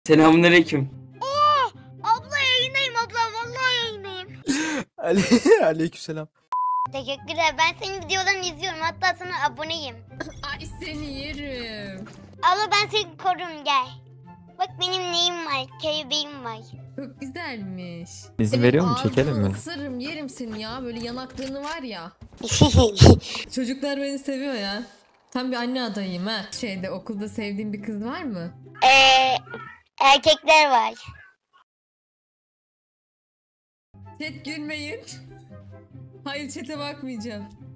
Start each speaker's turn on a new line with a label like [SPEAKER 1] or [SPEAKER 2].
[SPEAKER 1] Selamünaleyküm.
[SPEAKER 2] Abla yayındayım abla. Vallahi yayındayım.
[SPEAKER 3] Aleykümselam.
[SPEAKER 2] Teşekkürler. Ben senin videolarını izliyorum. Hatta sana aboneyim.
[SPEAKER 4] Ay seni yerim.
[SPEAKER 2] Abla ben seni korurum gel. Bak benim neyim var? Kelebeğim var.
[SPEAKER 4] Çok güzelmiş.
[SPEAKER 5] İzin
[SPEAKER 4] Senin
[SPEAKER 5] veriyor mu?
[SPEAKER 4] ağzını
[SPEAKER 5] Çekelim mi?
[SPEAKER 4] ısırırım, yerim seni ya. Böyle yanaklarını var ya. Çocuklar beni seviyor ya. Tam bir anne adayım ha. Okulda sevdiğin bir kız var mı?
[SPEAKER 2] Erkekler var.
[SPEAKER 4] Chat gülmeyin. Hayır chat'e bakmayacağım.